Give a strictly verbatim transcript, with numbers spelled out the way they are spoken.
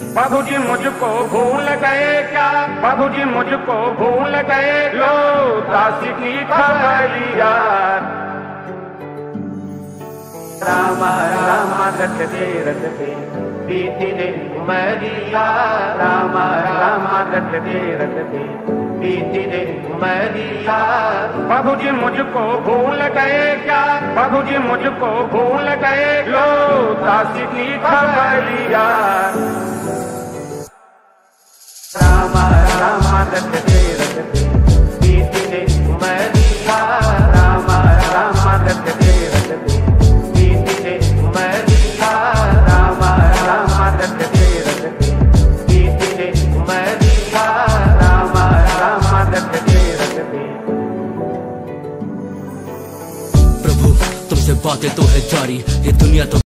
बाबू जी मुझको भूल गए क्या, बाबू जी मुझको भूल गए, लो दासी की खबरिया। राम राम रटते रटते बीती रे उमरिया, राम राम रटते रटते बीती रे उमरिया। बाबू जी मुझको भूल गए क्या, बाबू जी मुझको भूल गए, लो दासी की खबरिया। राम राम रटते रटते बीती रे उमरिया, राम राम रटते रटते बीती रे उमरिया, राम राम रटते रटते बीती रे उमरिया, राम राम रटते रटते। प्रभु तुमसे बातें तो है जारी, ये दुनिया तो